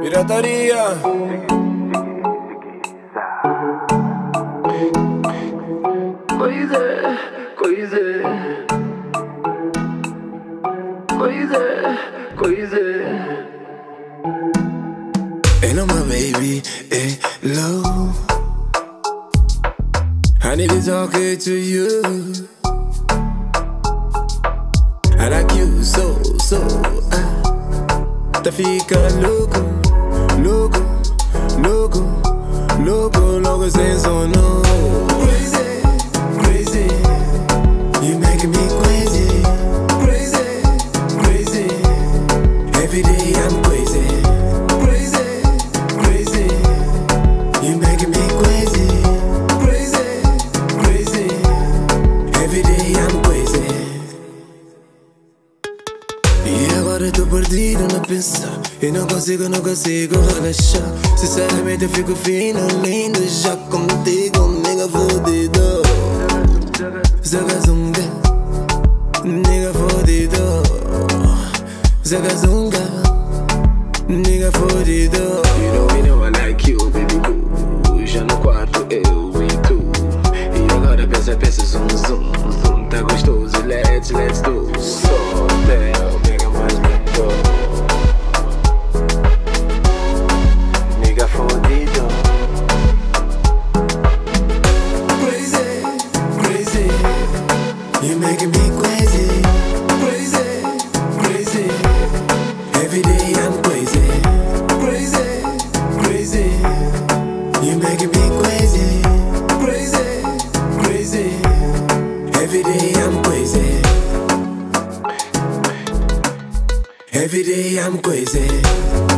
Pirataria. Coisa, coisa, coisa, coisa. Ain't my baby, hello. I need to talk it to you. I like you so. Te fica louco, louco, louco, louco, louco sem sono. Crazy, crazy, you making me crazy, crazy, crazy. Every day I'm crazy, crazy, crazy. You making me crazy, crazy, crazy. Every day I'm crazy. E agora eu tô perdido na pensar e não consigo relaxar. Sinceramente eu fico fino, lindo já contigo, nega fodido. Zagazunga, nega fodido. Zagazunga, nega fodido. You know I like you, baby boo. Já no quarto eu e tu. E agora pensa, zoom, zoom, zoom. Tá gostoso, let's do. Só Theo, pega mais lento. Nigga fodido. Crazy, crazy. You making me crazy. Crazy, crazy. Every day I'm crazy. Crazy, crazy. You making me crazy. Crazy, crazy. Every day I'm crazy. Every day I'm crazy.